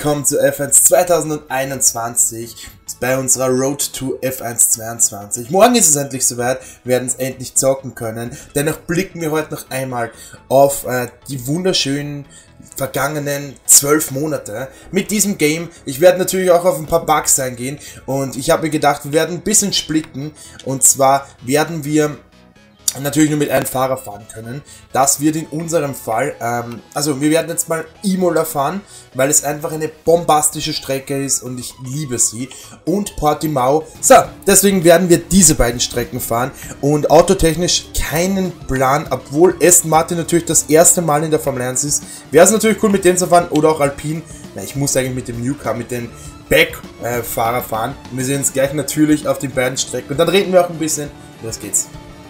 willkommen zu F1 2021 bei unserer Road to F1 22. Morgen ist es endlich soweit, wir werden es endlich zocken können. Dennoch blicken wir heute noch einmal auf die wunderschönen vergangenen 12 Monate mit diesem Game. Ich werde natürlich auch auf ein paar Bugs eingehen und ich habe mir gedacht, wir werden ein bisschen splitten, und zwar werden wir natürlich nur mit einem Fahrer fahren können. Das wird in unserem Fall, also wir werden jetzt mal Imola fahren, weil es einfach eine bombastische Strecke ist und ich liebe sie. Und Portimao. So, deswegen werden wir diese beiden Strecken fahren und autotechnisch keinen Plan, obwohl Aston Martin natürlich das erste Mal in der Formel 1 ist. Wäre es natürlich cool mit denen zu fahren oder auch Alpine. Na, ich muss eigentlich mit dem Newcar, mit den Back-Fahrer fahren. Wir sehen uns gleich natürlich auf den beiden Strecken und dann reden wir auch ein bisschen. Los geht's.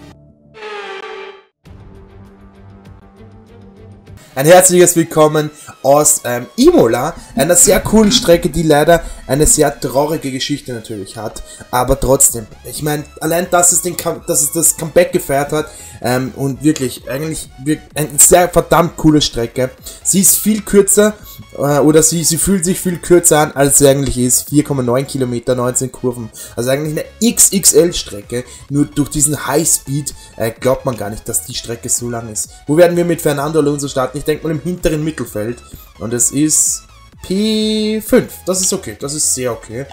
Ein herzliches Willkommen aus Imola, einer sehr coolen Strecke, die leider eine sehr traurige Geschichte natürlich hat, aber trotzdem, ich meine, allein dass es das Comeback gefeiert hat und wirklich, eigentlich eine sehr verdammt coole Strecke. Sie ist viel kürzer, oder sie fühlt sich viel kürzer an, als sie eigentlich ist. 4,9 Kilometer, 19 Kurven, also eigentlich eine XXL-Strecke, nur durch diesen Highspeed glaubt man gar nicht, dass die Strecke so lang ist. Wo werden wir mit Fernando Alonso starten? Ich denke mal im hinteren Mittelfeld, und es ist P5, das ist okay, das ist sehr okay.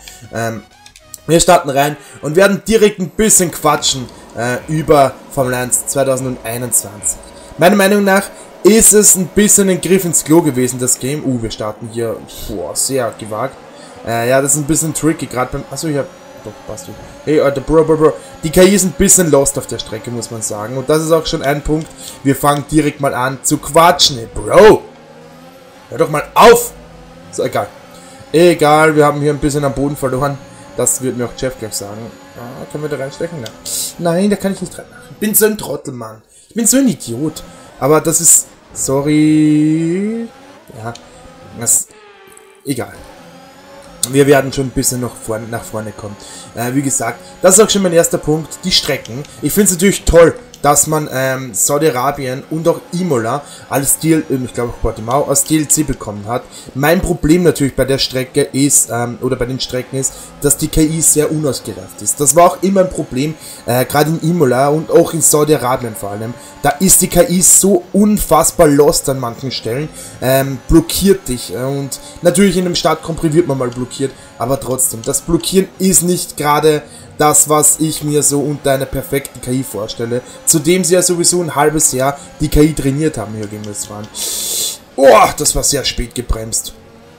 Wir starten rein und werden direkt ein bisschen quatschen über Formel 1 2021. Meiner Meinung nach ist es ein bisschen ein Griff ins Klo gewesen, das Game. Wir starten hier, sehr gewagt. Ja, das ist ein bisschen tricky, gerade beim, achso, ich hab, doch, passt du. Hey, Alter, Bro. Die KI ist ein bisschen lost auf der Strecke, muss man sagen. Und das ist auch schon ein Punkt. Wir fangen direkt mal an zu quatschen. Hey, Bro! Hör doch mal auf! So, egal. Egal, wir haben hier ein bisschen am Boden verloren. Das wird mir auch Jeff gleich sagen. Ah, können wir da reinstechen? Ja. Nein, da kann ich nicht rein. Ich bin so ein Trottel, Mann. Ich bin so ein Idiot. Aber das ist... Sorry... Ja, das... Egal. Wir werden schon ein bisschen nach vorne kommen. Wie gesagt, das ist auch schon mein erster Punkt. Die Strecken. Ich finde es natürlich toll, dass man Saudi-Arabien und auch Imola als ich glaube auch Portimao, als DLC bekommen hat. Mein Problem natürlich bei der Strecke ist, oder bei den Strecken ist, dass die KI sehr unausgereift ist. Das war auch immer ein Problem, gerade in Imola und auch in Saudi-Arabien vor allem. Da ist die KI so unfassbar lost an manchen Stellen, blockiert dich, und natürlich in dem Startcompris wird man mal blockiert, aber trotzdem, das Blockieren ist nicht gerade das, was ich mir so unter einer perfekten KI vorstelle. Zudem sie ja sowieso ein halbes Jahr die KI trainiert haben hier gegen das Fahren. Oh, das war sehr spät gebremst.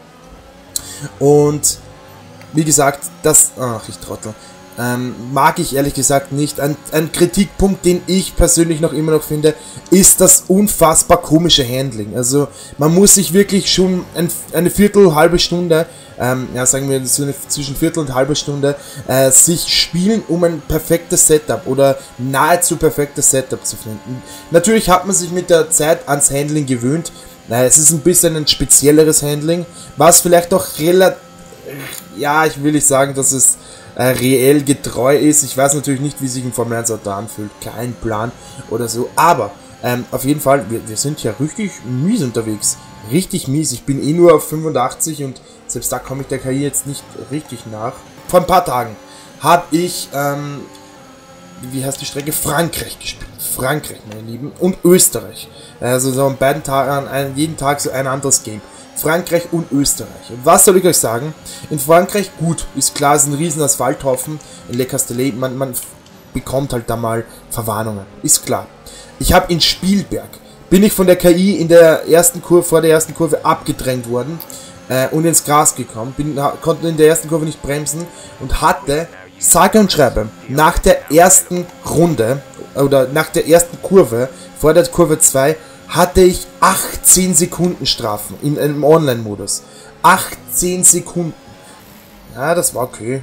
Und wie gesagt, das... Ach, ich Trottel. Mag ich ehrlich gesagt nicht. Ein Kritikpunkt, den ich persönlich noch immer noch finde, ist das unfassbar komische Handling. Also man muss sich wirklich schon eine halbe Stunde, ja, sagen wir so zwischen Viertel und halbe Stunde, sich spielen, um ein perfektes Setup oder nahezu perfektes Setup zu finden. Natürlich hat man sich mit der Zeit ans Handling gewöhnt. Es ist ein bisschen ein spezielleres Handling, was vielleicht auch relativ, ja, ich will nicht sagen, dass es reell getreu ist. Ich weiß natürlich nicht, wie sich ein Formel 1 Auto anfühlt. Kein Plan oder so. Aber auf jeden Fall, wir sind ja richtig mies unterwegs. Richtig mies. Ich bin eh nur auf 85 und selbst da komme ich der KI jetzt nicht richtig nach. Vor ein paar Tagen habe ich, wie heißt die Strecke? Frankreich gespielt. Frankreich, meine Lieben. Und Österreich. Also so an beiden Tagen, jeden Tag so ein anderes Game. Frankreich und Österreich. Und was soll ich euch sagen? In Frankreich, gut, ist klar, es ist ein riesen Asphalthaufen. In Le Castellet, man bekommt halt da mal Verwarnungen. Ist klar. Ich habe in Spielberg, bin ich von der KI in der ersten Kurve, vor der ersten Kurve abgedrängt worden und ins Gras gekommen. Konnte in der ersten Kurve nicht bremsen und hatte, sage und schreibe, nach der ersten Runde oder nach der ersten Kurve, vor der Kurve 2, hatte ich 18 Sekunden Strafen in einem Online-Modus. 18 Sekunden. Ja, das war okay.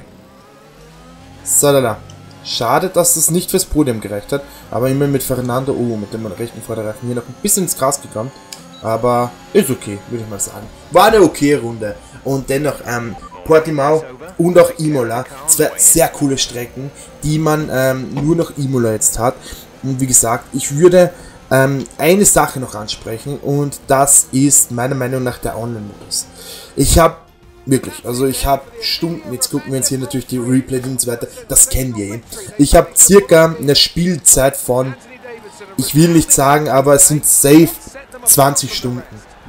So, schade, dass das nicht fürs Podium gereicht hat. Aber immer mit Fernando, mit dem rechten Vorderreifen hier noch ein bisschen ins Gras gekommen. Aber ist okay, würde ich mal sagen. War eine okay Runde. Und dennoch, Portimao und auch Imola. Zwei sehr coole Strecken, die man nur noch Imola jetzt hat. Und wie gesagt, ich würde eine Sache noch ansprechen und das ist meiner Meinung nach der Online-Modus. Ich habe Wirklich, also ich habe Stunden, jetzt gucken wir uns hier natürlich die Replay und so weiter, das kennen wir eh. Ich habe circa eine Spielzeit von, ich will nicht sagen, aber es sind safe 20 Stunden.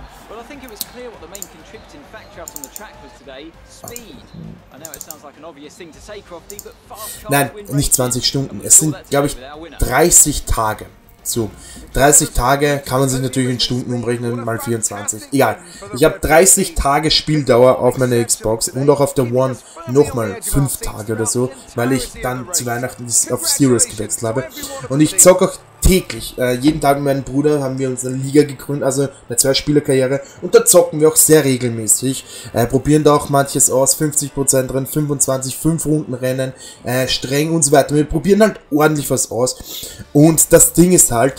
Nein, nicht 20 Stunden, es sind, glaube ich, 30 Tage. So, 30 Tage kann man sich natürlich in Stunden umrechnen, mal 24. Egal. Ich habe 30 Tage Spieldauer auf meiner Xbox und auch auf der One nochmal 5 Tage oder so, weil ich dann zu Weihnachten auf Series gewechselt habe. Und ich zocke auch täglich. Jeden Tag mit meinem Bruder haben wir uns eine Liga gegründet, also eine 2-Spieler-Karriere. Und da zocken wir auch sehr regelmäßig. Probieren da auch manches aus, 50% Rennen, 25, 5 Runden Rennen, streng und so weiter. Wir probieren halt ordentlich was aus. Und das Ding ist halt,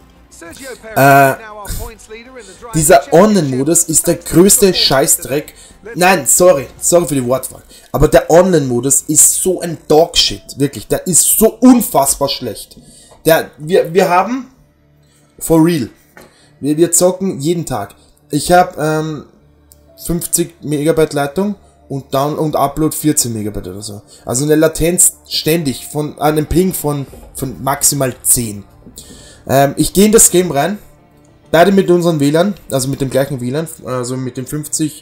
dieser Online-Modus ist der größte Scheißdreck. Nein, sorry für die Wortwahl. Aber der Online-Modus ist so ein Dogshit, wirklich. Der ist so unfassbar schlecht. Wir haben, for real, wir zocken jeden Tag. Ich habe 50 Megabyte Leitung und Down und Upload 14 Megabyte oder so. Also eine Latenz ständig von einem Ping von maximal 10. Ich gehe in das Game rein, beide mit unseren WLAN, also mit dem gleichen WLAN, also mit dem 15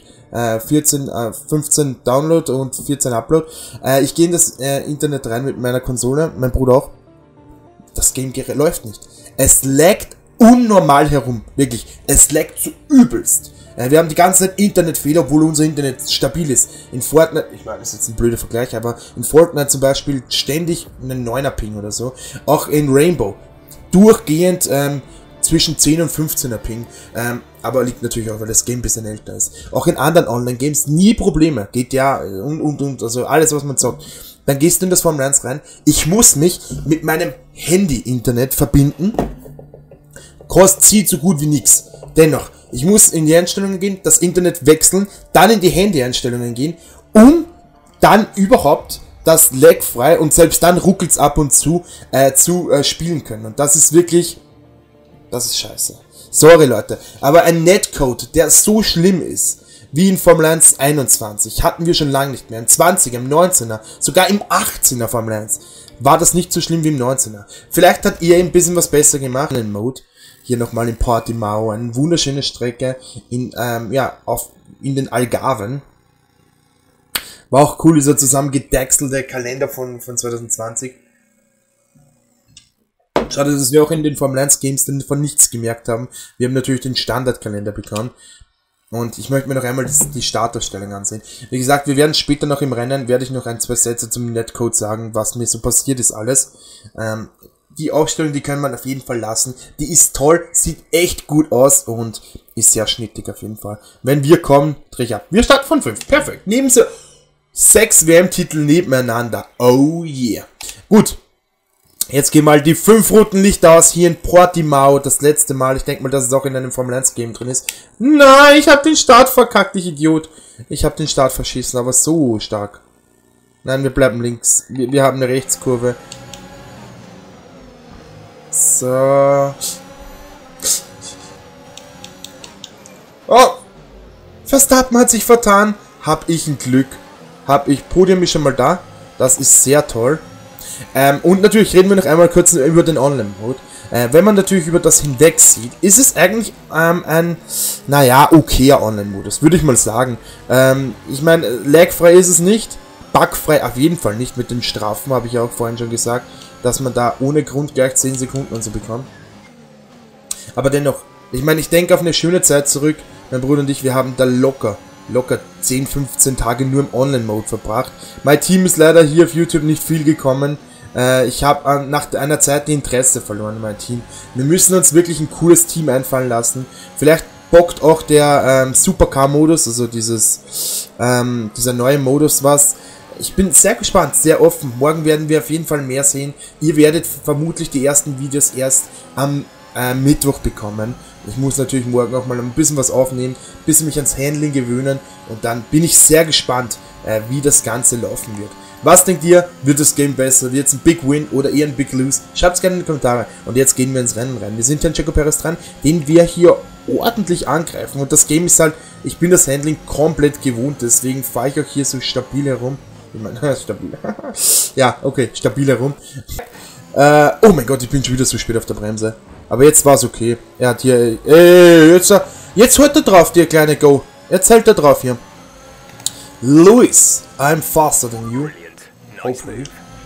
Download und 14 Upload. Ich gehe in das Internet rein mit meiner Konsole, mein Bruder auch. Das Game läuft nicht. Es laggt unnormal herum. Wirklich. Es laggt zu übelst. Wir haben die ganze Zeit Internetfehler, obwohl unser Internet stabil ist. In Fortnite, ich meine, das ist jetzt ein blöder Vergleich, aber in Fortnite zum Beispiel ständig einen 9er Ping oder so. Auch in Rainbow. Durchgehend zwischen 10 und 15er Ping. Aber liegt natürlich auch, weil das Game ein bisschen älter ist. Auch in anderen Online-Games nie Probleme. GTA und, also alles, was man zockt. Dann gehst du in das Formel 1 rein. Ich muss mich mit meinem Handy-Internet verbinden. Kostet sie so gut wie nix. Dennoch, ich muss in die Einstellungen gehen, das Internet wechseln, dann in die Handy-Einstellungen gehen, um dann überhaupt das lagfrei und selbst dann ruckelt's ab und zu spielen können. Und das ist wirklich, das ist scheiße. Sorry Leute, aber ein Netcode, der so schlimm ist, wie in Formel 1 21, hatten wir schon lange nicht mehr. Im 20er, im 19er, sogar im 18er Formel 1 war das nicht so schlimm wie im 19er. Vielleicht hat ihr ein bisschen was besser gemacht in Mode. Hier nochmal in Portimao, eine wunderschöne Strecke in den Algarven. War auch cool, dieser zusammengedächselte Kalender von 2020. Schade, dass wir auch in den Formel 1 Games dann von nichts gemerkt haben. Wir haben natürlich den Standardkalender bekommen. Und ich möchte mir noch einmal die Startausstellung ansehen. Wie gesagt, wir werden später noch im Rennen, werde ich noch ein, zwei Sätze zum Netcode sagen, was mir so passiert ist alles. Die Aufstellung, die kann man auf jeden Fall lassen. Die ist toll, sieht echt gut aus und ist sehr schnittig auf jeden Fall. Wenn wir kommen, drehe ich ab. Wir starten von 5. Perfekt. Neben so 6 WM-Titel nebeneinander. Oh yeah. Gut. Jetzt gehen mal die 5 roten Lichter aus hier in Portimao. Das letzte Mal. Ich denke mal, dass es auch in einem Formel 1 Game drin ist. Nein, ich habe den Start verkackt, ich Idiot. Ich habe den Start verschissen, aber so stark. Nein, wir bleiben links. Wir haben eine Rechtskurve. So. Oh. Verstappen hat sich vertan. Hab ich ein Glück. Podium ist schon mal da. Das ist sehr toll. Und natürlich reden wir noch einmal kurz über den Online-Mode. Wenn man natürlich über das hinweg sieht, ist es eigentlich ein, naja, okayer Online-Modus, würde ich mal sagen. Ich meine, lagfrei ist es nicht, bugfrei auf jeden Fall nicht mit den Strafen, habe ich ja auch vorhin schon gesagt, dass man da ohne Grund gleich 10 Sekunden und so bekommt. Aber dennoch, ich meine, ich denke auf eine schöne Zeit zurück, mein Bruder und ich, wir haben da locker 10, 15 Tage nur im Online-Mode verbracht. Mein Team ist leider hier auf YouTube nicht viel gekommen. Ich habe nach einer Zeit die Interesse verloren, mein Team. Wir müssen uns wirklich ein cooles Team einfallen lassen. Vielleicht bockt auch der Supercar-Modus, also dieser neue Modus was. Ich bin sehr gespannt, sehr offen. Morgen werden wir auf jeden Fall mehr sehen. Ihr werdet vermutlich die ersten Videos erst am Mittwoch bekommen. Ich muss natürlich morgen auch mal ein bisschen was aufnehmen, ein bisschen mich ans Handling gewöhnen und dann bin ich sehr gespannt, wie das Ganze laufen wird. Was denkt ihr? Wird das Game besser? Wird es ein Big Win oder eher ein Big Lose? Schreibt es gerne in die Kommentare. Und jetzt gehen wir ins Rennen rein. Wir sind Herrn Checo Perez dran, den wir hier ordentlich angreifen. Und das Game ist halt, ich bin das Handling komplett gewohnt, deswegen fahre ich auch hier so stabil herum. Ich meine, stabil. Ja, okay, stabil herum. Oh mein Gott, ich bin schon wieder so spät auf der Bremse. Aber jetzt war es okay. Er hat hier... jetzt holt er drauf, der kleine Go. Jetzt hält er drauf hier. Lewis, I'm faster than you. Hopefully.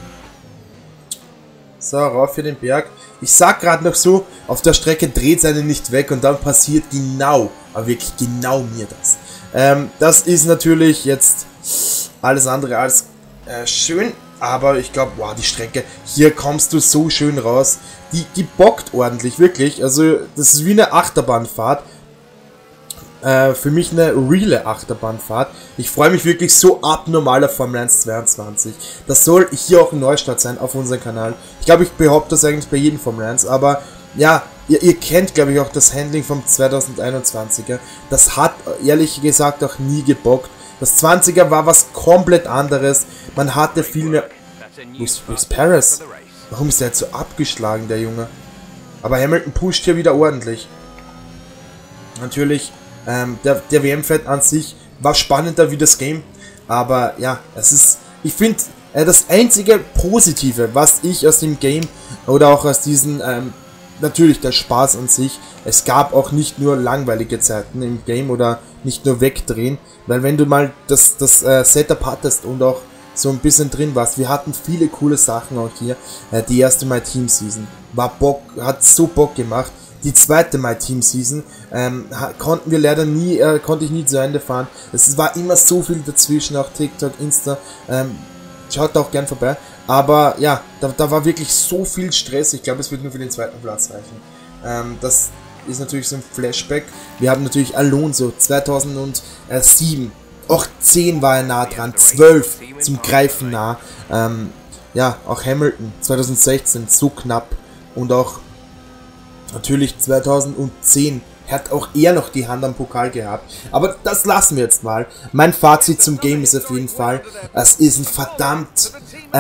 So, rauf für den Berg. Ich sag gerade noch so, auf der Strecke dreht es einen nicht weg und dann passiert genau, aber wirklich genau mir das. Das ist natürlich jetzt alles andere als schön, aber ich glaube, wow, die Strecke, hier kommst du so schön raus. Die bockt ordentlich, wirklich. Also, das ist wie eine Achterbahnfahrt. Für mich eine reale Achterbahnfahrt. Ich freue mich wirklich so abnormal auf Formel 1 22. Das soll hier auch ein Neustart sein auf unserem Kanal. Ich glaube, ich behaupte das eigentlich bei jedem Formel 1, aber ja, ihr kennt, glaube ich, auch das Handling vom 2021er. Das hat, ehrlich gesagt, auch nie gebockt. Das 20er war was komplett anderes. Man hatte viel mehr... Wo ist Perez? Warum ist der jetzt so abgeschlagen, der Junge? Aber Hamilton pusht hier wieder ordentlich. Natürlich... der WM-Fight an sich war spannender wie das Game, aber ja, es ist, ich finde, das einzige Positive, was ich aus dem Game oder auch aus diesen, natürlich der Spaß an sich, es gab auch nicht nur langweilige Zeiten im Game oder nicht nur wegdrehen, weil wenn du mal das Setup hattest und auch so ein bisschen drin warst, wir hatten viele coole Sachen auch hier, die erste My Team Season, hat so Bock gemacht. Die zweite My Team Season konnten wir leider nie, konnte ich nie zu Ende fahren. Es war immer so viel dazwischen, auch TikTok, Insta. Schaut da auch gern vorbei. Aber ja, da war wirklich so viel Stress. Ich glaube, es wird nur für den zweiten Platz reichen. Das ist natürlich so ein Flashback. Wir haben natürlich Alonso 2007. Auch 10 war er nah dran. 12 zum Greifen nah. Ja, auch Hamilton 2016 so knapp. Und auch natürlich 2010 hat auch er noch die Hand am Pokal gehabt. Aber das lassen wir jetzt mal. Mein Fazit zum Game ist auf jeden Fall, es ist ein verdammt...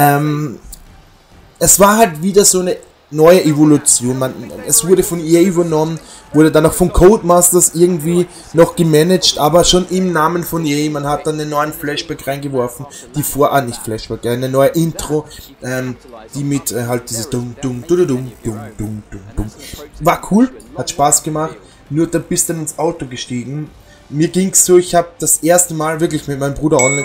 es war halt wieder so eine neue Evolution. Es wurde von EA übernommen, wurde dann auch von Codemasters irgendwie noch gemanagt, aber schon im Namen von EA. Man hat dann einen neuen Flashback reingeworfen, nicht Flashback, eine neue Intro, die mit halt dieses war cool, hat Spaß gemacht, nur da bist du dann ins Auto gestiegen. Mir ging's so, ich habe das erste Mal wirklich mit meinem Bruder online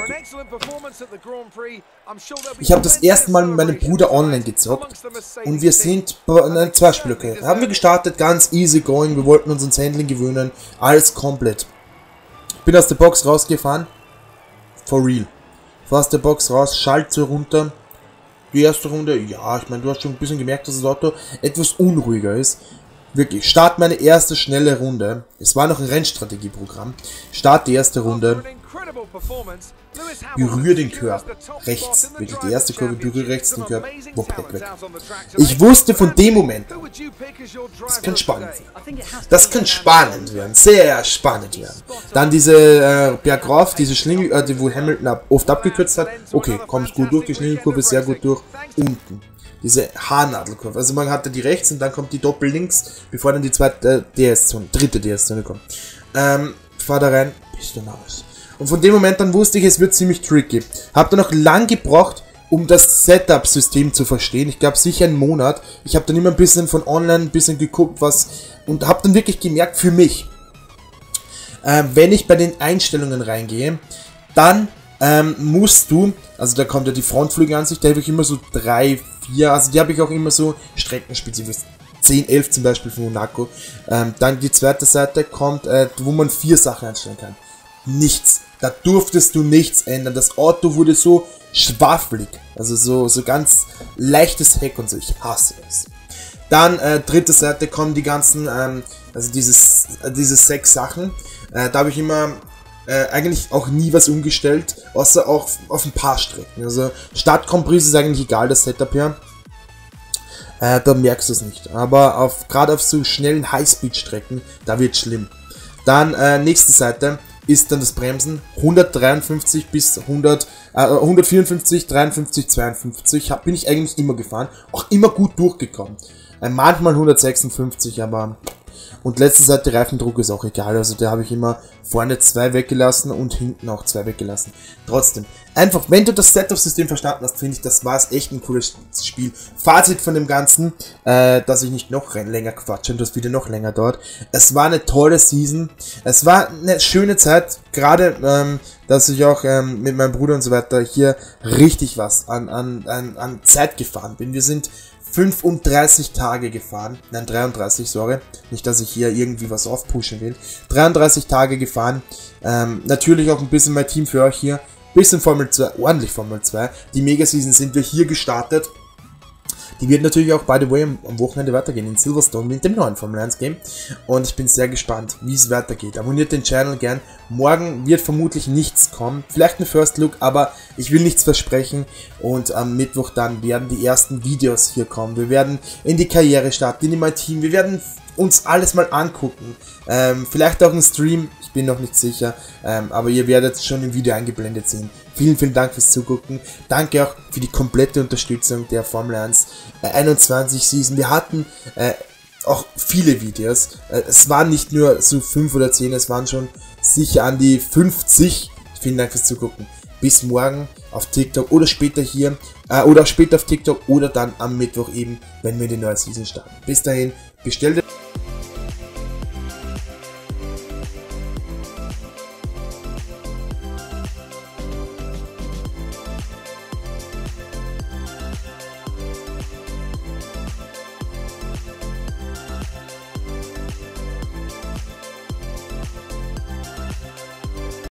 gezockt und wir sind bei einer Zweispieler-Karriere. Haben wir gestartet, ganz easy going, wir wollten uns ins Handling gewöhnen, alles komplett. Bin aus der Box rausgefahren, for real. Fahr aus der Box raus, schalt so runter. Die erste Runde, ja, ich meine, du hast schon ein bisschen gemerkt, dass das Auto etwas unruhiger ist. Wirklich, start meine erste schnelle Runde. Es war noch ein Rennstrategieprogramm. Start die erste Runde. Berühre den Curb. Rechts. Wirklich, die erste Kurve, berühre rechts den Curb. Weg. Ich wusste von dem Moment, das kann spannend werden. Das kann spannend werden. Sehr spannend werden. Dann diese Bergauf, diese Schlingel, wo Hamilton oft abgekürzt hat. Okay, kommst gut durch. Die Schlingelkurve ist sehr gut durch. Unten. Diese Haarnadelkurve. Also man hatte die rechts und dann kommt die Doppel links, bevor dann die dritte DS-Zone kommt. Fahr da rein, bist du raus. Und von dem Moment dann wusste ich, es wird ziemlich tricky. Hab dann noch lang gebraucht, um das Setup-System zu verstehen. Ich glaube sicher einen Monat. Ich habe dann immer ein bisschen von online ein bisschen geguckt, und habe dann wirklich gemerkt, für mich, wenn ich bei den Einstellungen reingehe, dann musst du, also da kommt ja die Frontflügelansicht, da habe ich immer so 3, 4, also die habe ich auch immer so streckenspezifisch, 10, 11 zum Beispiel von Monaco. Dann die zweite Seite kommt, wo man 4 Sachen einstellen kann. Nichts, da durftest du nichts ändern, das Auto wurde so schwaffelig, also so ganz leichtes Heck und so, ich hasse es. Dann dritte Seite kommen die ganzen, also diese 6 Sachen, da habe ich immer eigentlich auch nie was umgestellt, außer auch auf ein paar Strecken. Also Startkomprise ist eigentlich egal, das Setup hier. Da merkst du es nicht. Aber gerade auf so schnellen Highspeed-Strecken, da wird schlimm. Dann nächste Seite ist dann das Bremsen 153 bis 154, 53, 52. Bin ich eigentlich immer gefahren. Auch immer gut durchgekommen. Manchmal 156, aber Und letzte Seite Reifendruck ist auch egal, also da habe ich immer vorne 2 weggelassen und hinten auch 2 weggelassen. Trotzdem, einfach, wenn du das Setup-System verstanden hast, finde ich, das war es echt ein cooles Spiel. Fazit von dem Ganzen, dass ich nicht noch länger quatsche und das Video noch länger dauert. Es war eine tolle Season, es war eine schöne Zeit, gerade, dass ich auch mit meinem Bruder und so weiter hier richtig was an Zeit gefahren bin. Wir sind 35 Tage gefahren, nein 33, sorry, nicht, dass ich hier irgendwie was aufpushen will, 33 Tage gefahren, natürlich auch ein bisschen mein Team für euch hier, bisschen Formel 2, ordentlich Formel 2, die Mega-Season sind wir hier gestartet, die wird natürlich auch, by the way, am Wochenende weitergehen in Silverstone mit dem neuen Formel 1 Game. Und ich bin sehr gespannt, wie es weitergeht. Abonniert den Channel gern. Morgen wird vermutlich nichts kommen. Vielleicht ein First Look, aber ich will nichts versprechen. Und am Mittwoch dann werden die ersten Videos hier kommen. Wir werden in die Karriere starten, in mein Team. Wir werden uns alles mal angucken. Vielleicht auch ein Stream, ich bin noch nicht sicher, aber ihr werdet schon im Video eingeblendet sehen. Vielen, vielen Dank fürs Zugucken. Danke auch für die komplette Unterstützung der Formel 1 21 Season. Wir hatten auch viele Videos. Es waren nicht nur so 5 oder 10, es waren schon sicher an die 50. Vielen Dank fürs Zugucken. Bis morgen auf TikTok oder später hier, oder später auf TikTok oder dann am Mittwoch eben, wenn wir die neue Season starten. Bis dahin, bestellt